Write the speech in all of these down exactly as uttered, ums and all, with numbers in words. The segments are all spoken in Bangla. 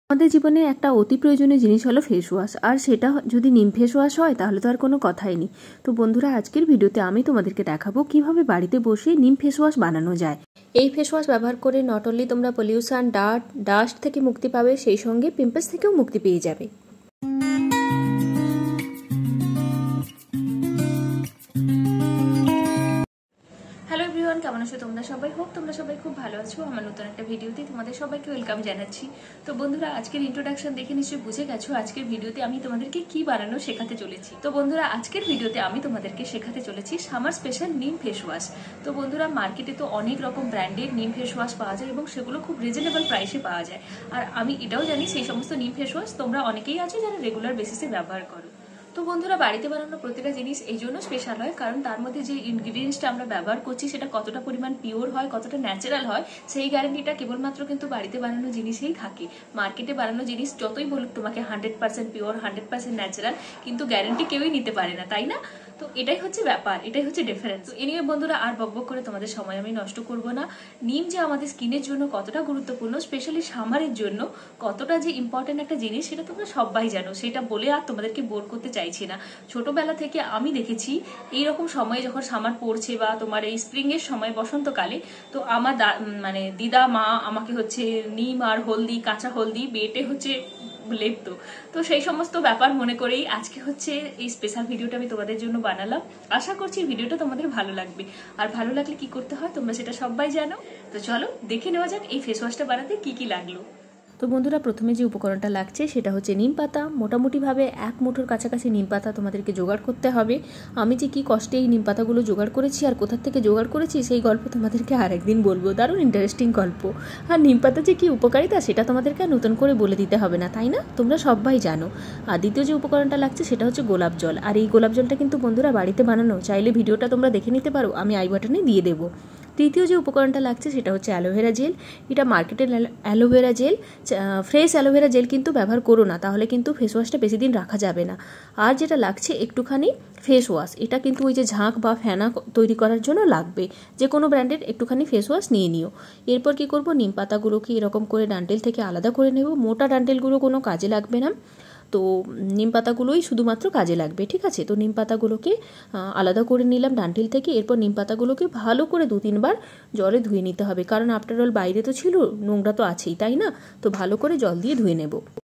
আমাদের জীবনে একটা অতি প্রয়োজনীয় জিনিস হলো ফেস ওয়াশ, আর সেটা যদি নিম ফেস ওয়াশ হয় তাহলে তো আর কোনো কথাই নেই। তো বন্ধুরা, আজকের ভিডিওতে আমি তোমাদেরকে দেখাবো কিভাবে বাড়িতে বসে নিম ফেস ওয়াশ বানানো যায়। এই ফেস ওয়াশ ব্যবহার করে নট অনলি তোমরা পলিউশন, ডার্ট, ডাস্ট থেকে মুক্তি পাবে, সেই সঙ্গে পিম্পলস থেকেও মুক্তি পেয়ে যাবে। হ্যালো এভরিওয়ান, কেমন আছো তোমরা সবাই? হোপ তোমরা সবাই খুব ভালো আছো। আমার নতুন একটা ভিডিওতে তোমাদের সবাইকে ওয়েলকাম জানাচ্ছি। তো বন্ধুরা, আজকের ইন্ট্রোডাকশন দেখে নিশ্চয়ই বুঝে গেছো আজকের ভিডিওতে আমি তোমাদেরকে কি বানানো শেখাতে চলেছি। তো বন্ধুরা, আজকের ভিডিওতে আমি তোমাদেরকে শেখাতে চলেছি সামার স্পেশাল নিম ফেস ওয়াশ। তো বন্ধুরা, মার্কেটে তো অনেক রকম ব্র্যান্ডের নিম ফেস ওয়াশ পাওয়া যায় এবং সেগুলো খুব রিজনেবল প্রাইসে পাওয়া যায়। আর আমি এটাও জানি সেই সমস্ত নিম ফেস ওয়াশ তোমরা অনেকেই আছো যারা রেগুলার বেসিসে ব্যবহার করো। তো বন্ধুরা, বাড়িতে বানানো প্রতিটা জিনিস এই জন্য স্পেশাল হয় কারণ তার মধ্যে যে ইনগ্রিডিয়েন্টসটা আমরা ব্যবহার করছি সেটা কতটা পরিমাণ পিওর হয়, কতটা ন্যাচারাল হয়, সেই গ্যারান্টিটা কেবলমাত্র কিন্তু বাড়িতে বানানো জিনিসেই থাকে। মার্কেটে বানানো জিনিস যতই বলুক তোমাকে hundred percent pure, hundred percent natural, কিন্তু গ্যারান্টি কেউই নিতে পারে না, তাই না? তো এটাই হচ্ছে ব্যাপার, এটাই হচ্ছে ডিফারেন্স। এ নিয়ে বন্ধুরা আর বকবক করে তোমাদের সময় আমি নষ্ট করব না। নিম যে আমাদের স্কিনের জন্য কতটা গুরুত্বপূর্ণ, স্পেশালি সামারের জন্য কতটা যে ইম্পর্টেন্ট একটা জিনিস, সেটা তোমরা সবাই জানো। সেটা বলে আর তোমাদেরকে বোর করতে চাইছি না। ছোটবেলা থেকে আমি দেখেছি এইরকম সময় যখন সামার পড়ছে বা তোমার এই স্প্রিং এর সময়, বসন্তকালে, তো আমার মানে দিদা মা আমাকে হচ্ছে নিম আর হলদি, কাঁচা হলদি বেটে হচ্ছে লেপতো। তো সেই সমস্ত ব্যাপার মনে করেই আজকে হচ্ছে এই স্পেশাল ভিডিওটা আমি তোমাদের জন্য বানালাম। আশা করছি ভিডিওটা তোমাদের ভালো লাগবে। আর ভালো লাগলে কি করতে হয় তোমরা সেটা সবাই জানো। তো চলো দেখে নেওয়া যাক এই ফেস ওয়াশটা বানাতে কি কি লাগলো। তো বন্ধুরা, প্রথমে যে উপকরণটা লাগছে সেটা হচ্ছে নিম পাতা। মোটামুটিভাবে এক মুঠোর কাছাকাছি নিম পাতা তোমাদেরকে জোগাড় করতে হবে। আমি যে কি কষ্টে এই নিম পাতাগুলো জোগাড় করেছি আর কোথা থেকে জোগাড় করেছি সেই গল্প তোমাদেরকে আরেকদিন বলবো। দারুণ ইন্টারেস্টিং গল্প। আর নিম পাতা যে কি উপকারিতা সেটা তোমাদেরকে নতুন করে বলে দিতে হবে না, তাই না? তোমরা সবাই জানো। আর দ্বিতীয় যে উপকরণটা লাগছে সেটা হচ্ছে গোলাপ জল। আর এই গোলাপ জলটা কিন্তু বন্ধুরা বাড়িতে বানানো, চাইলে ভিডিওটা তোমরা দেখে নিতে পারো, আমি আই বাটনে দিয়ে দেবো। তৃতীয় যে উপকরণটা লাগছে সেটা হচ্ছে অ্যালোভেরা জেল। এটা মার্কেটের aloe vera gel, fresh aloe vera gel কিন্তু ব্যবহার করো না, তাহলে কিন্তু ফেস ওয়াশটা বেশি দিন রাখা যাবে না। আর যেটা লাগছে একটুখানি ফেস ওয়াশ, এটা কিন্তু ওই যে ঝাঁক বা ফেনা তৈরি করার জন্য লাগবে। যে কোনো ব্র্যান্ডের একটুখানি ফেস ওয়াশ নিয়ে নিও। এরপর কি করব, নিম পাতাগুলোকে এরকম করে ডান্টেল থেকে আলাদা করে নেব। মোটা ডান্টেলগুলো কোনো কাজে লাগবে না, তো নিম পাতাগুলোই শুধুমাত্র কাজে লাগবে, ঠিক আছে? তো নিম পাতাগুলোকে আলাদা করে নিলাম ডান্টিল থেকে। এরপর নিম পাতাগুলোকে ভালো করে দু তিনবার জলে ধুয়ে নিতে হবে, কারণ আফটার অল বাইরে তো ছিল, নোংরা তো আছেই, তাই না? তো ভালো করে জল দিয়ে ধুয়ে নেব।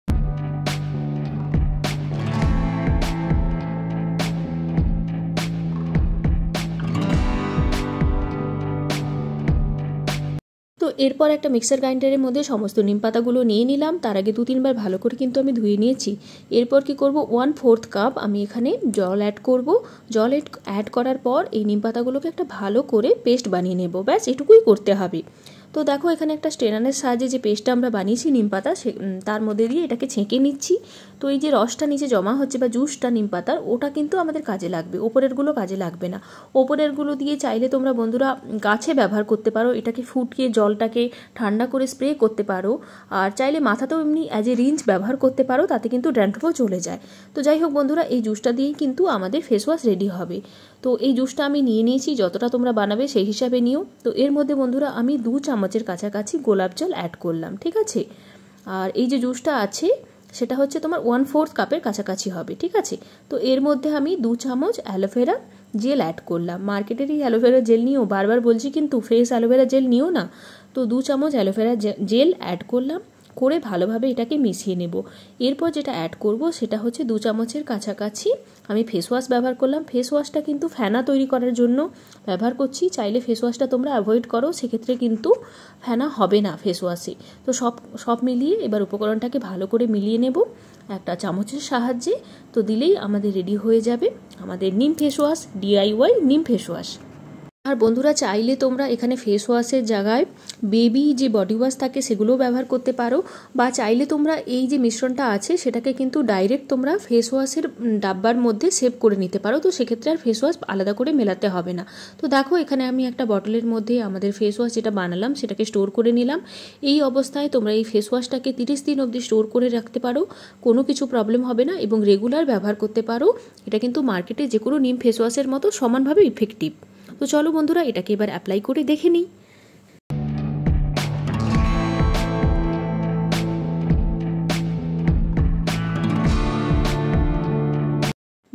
তো এরপর একটা মিক্সার গ্রাইন্ডারের মধ্যে সমস্ত নিম পাতাগুলো নিয়ে নিলাম। তার আগে দু তিনবার ভালো করে কিন্তু আমি ধুয়ে নিয়েছি। এরপর কি করব, ওয়ান ফোর্থ কাপ আমি এখানে জল অ্যাড করব। জল অ্যাড করার পর এই নিম পাতাগুলোকে একটা ভালো করে পেস্ট বানিয়ে নেব। ব্যাস এটুকুই করতে হবে। তো দেখো, এখানে একটা স্ট্রেনারের সাহায্যে যে পেস্টটা আমরা বানিয়েছি নিম পাতা, সে তার মধ্যে দিয়ে এটাকে ছেঁকে নিচ্ছি। তো এই যে রসটা নিচে জমা হচ্ছে বা জুসটা নিম পাতার, ওটা কিন্তু আমাদের কাজে লাগবে, ওপরেরগুলো কাজে লাগবে না। ওপরেরগুলো দিয়ে চাইলে তোমরা বন্ধুরা গাছে ব্যবহার করতে পারো, এটাকে ফুটিয়ে জলটাকে ঠান্ডা করে স্প্রে করতে পারো। আর চাইলে মাথাতেও এমনি অ্যাজ এ রিঞ্চ ব্যবহার করতে পারো, তাতে কিন্তু ড্যান্ড্রফও চলে যায়। তো যাই হোক বন্ধুরা, এই জুসটা দিয়েই কিন্তু আমাদের ফেস ওয়াশ রেডি হবে। তো এই জুসটা আমি নিয়ে নিয়েছি, যতটা তোমরা বানাবে সেই হিসাবে নিও। তো এর মধ্যে বন্ধুরা আমি দু চামচের কাছাকাছি গোলাপ জল অ্যাড করলাম, ঠিক আছে? আর এই যে জুসটা আছে সেটা হচ্ছে তোমার ওয়ান ফোর্থ কাপের কাছাকাছি হবে, ঠিক আছে? তো এর মধ্যে আমি দু চামচ অ্যালোভেরা জেল অ্যাড করলাম। মার্কেটের এই অ্যালোভেরা জেল নিও, বারবার বলছি কিন্তু ফ্রেশ অ্যালোভেরা জেল নিও না। তো দু চামচ অ্যালোভেরা জেল অ্যাড করলাম, করে ভালোভাবে এটাকে মিশিয়ে নেব। এরপর যেটা অ্যাড করব সেটা হচ্ছে দু চামচের কাছাকাছি আমি ফেস ওয়াশ ব্যবহার করলাম। ফেস ওয়াশটা কিন্তু ফেনা তৈরি করার জন্য ব্যবহার করছি, চাইলে ফেস ওয়াশটা তোমরা অ্যাভয়েড করো, সেক্ষেত্রে কিন্তু ফেনা হবে না ফেস ওয়াশে। তো সব সব মিলিয়ে এবার উপকরণটাকে ভালো করে মিলিয়ে নেব একটা চামচের সাহায্যে। তো দিলেই আমাদের রেডি হয়ে যাবে আমাদের নিম ফেস ওয়াশ, ডিআইওয়াই নিম ফেস ওয়াশ। আর বন্ধুরা, চাইলে তোমরা এখানে ফেস ওয়াশের জায়গায় বেবি যে বডি ওয়াশ থাকে সেগুলোও ব্যবহার করতে পারো, বা চাইলে তোমরা এই যে মিশ্রণটা আছে সেটাকে কিন্তু ডাইরেক্ট তোমরা ফেস ওয়াশের ডাব্বার মধ্যে সেভ করে নিতে পারো। তো সেক্ষেত্রে আর ফেস ওয়াশ আলাদা করে মেলাতে হবে না। তো দেখো, এখানে আমি একটা বটলের মধ্যে আমাদের ফেস ওয়াশ যেটা বানালাম সেটাকে স্টোর করে নিলাম। এই অবস্থায় তোমরা এই ফেস ওয়াশটাকে তিরিশ দিন অবধি স্টোর করে রাখতে পারো, কোনো কিছু প্রবলেম হবে না, এবং রেগুলার ব্যবহার করতে পারো। এটা কিন্তু মার্কেটে যে কোনো নিম ফেস ওয়াশের মতো সমানভাবে ইফেক্টিভ। তো চলো বন্ধুরা, এটাকে এবার অ্যাপ্লাই করে দেখে নিই।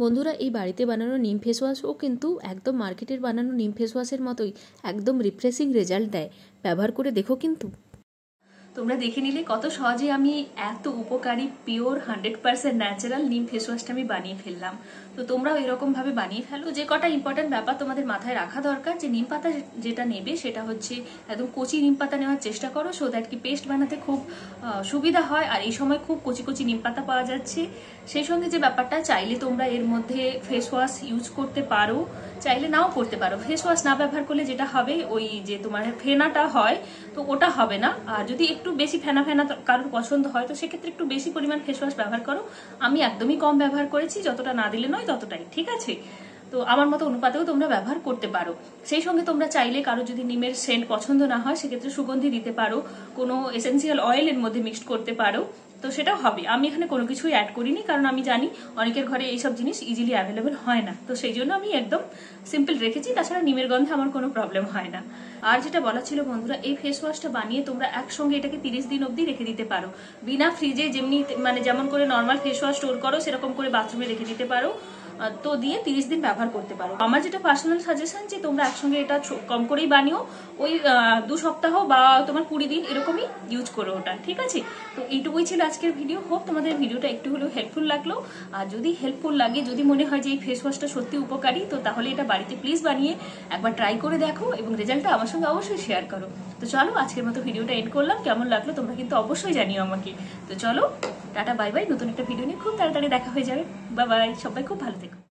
বন্ধুরা, এই বাড়িতে বানানো নিম ফেস ওয়াশও কিন্তু একদম মার্কেটের বানানো নিম ফেস ওয়াশের মতোই একদম রিফ্রেশিং রেজাল্ট দেয়। ব্যবহার করে দেখো কিন্তু। তোমরা দেখে নিলে কত সহজে আমি এত উপকারী পিওর হান্ড্রেড পার্সেন্ট ন্যাচারাল নিম ফেস ওয়াশটা আমি বানিয়ে ফেললাম। তো তোমরাও এরকম ভাবে বানিয়ে ফেলো। যে কটা ইম্পর্টেন্ট ব্যাপার তোমাদের মাথায় রাখা দরকার, যে নিম পাতা যেটা নেবে সেটা হচ্ছে একদম কচি নিম পাতা নেওয়ার চেষ্টা করো, সো দ্যাট কি পেস্ট বানাতে খুব সুবিধা হয়। আর এই সময় খুব কচি কচি নিম পাতা পাওয়া যাচ্ছে। সেই সঙ্গে যে ব্যাপারটা, চাইলে তোমরা এর মধ্যে ফেস ওয়াশ ইউজ করতে পারো, চাইলে নাও করতে পারো। ফেস ওয়াশ না ব্যবহার করলে যেটা হবে, ওই যে তোমার ফেনাটা হয় তো ওটা হবে না। আর যদি একটু বেশি ফেনা ফেনা কারোর পছন্দ হয় তো সেক্ষেত্রে একটু বেশি পরিমাণ ফেস ওয়াশ ব্যবহার করো। আমি একদমই কম ব্যবহার করেছি, যতটা না দিলে নয় ততটাই, ঠিক আছে? তো আমার মতো অনুপাতেও তোমরা ব্যবহার করতে পারো। সেই সঙ্গে তোমরা চাইলে কারো যদি নিমের সেন্ট পছন্দ না হয় সেক্ষেত্রে সুগন্ধি দিতে পারো, কোনো এসেন্সিয়াল অয়েল এর মধ্যে মিক্সড করতে পারো, তো সেটাও হবে। আমি এখানে কোনো কিছুই অ্যাড করিনি, কারণ আমি জানি অনেকের ঘরে এইসব জিনিস ইজিলি অ্যাভেলেবেল হয় না, তো সেই জন্য আমি একদম সিম্পল রেখেছি। তাছাড়া নিমের গন্ধে আমার কোনো প্রবলেম হয় না। আর যেটা বলা ছিল বন্ধুরা, এই ফেস ওয়াশটা বানিয়ে তোমরা একসঙ্গে এটাকে তিরিশ দিন অবধি রেখে দিতে পারো, বিনা ফ্রিজে। যেমনি মানে যেমন করে নর্মাল ফেস ওয়াশ স্টোর করো সেরকম করে বাথরুমে রেখে দিতে পারো, তো দিয়ে তিরিশ দিন ব্যবহার করতে পারো। আমার যেটা পার্সোনাল সাজেশন, যে তোমরা একসঙ্গে এটা কম করেই বানিও, ওই দু সপ্তাহ বা তোমার কুড়ি দিন এরকমই ইউজ করো ওটা, ঠিক আছে? তো এইটুকুই ছিল আজকের ভিডিও। হোপ তোমাদের ভিডিওটা একটু হলেও হেল্পফুল লাগলো। আর যদি হেল্পফুল লাগে, যদি মনে হয় যে এই ফেস ওয়াশটা সত্যি উপকারী, তো তাহলে এটা বাড়িতে প্লিজ বানিয়ে একবার ট্রাই করে দেখো এবং রেজাল্টটা আমার সঙ্গে অবশ্যই শেয়ার করো। তো চলো, আজকের মতো ভিডিওটা এন্ড করলাম। কেমন লাগলো তোমরা কিন্তু অবশ্যই জানিও আমাকে। তো চলো, টাটা বাই বাই। নতুন একটা ভিডিও নিয়ে খুব তাড়াতাড়ি দেখা হয়ে যাবে। বাই বাই, সবাই খুব ভালো থেকো।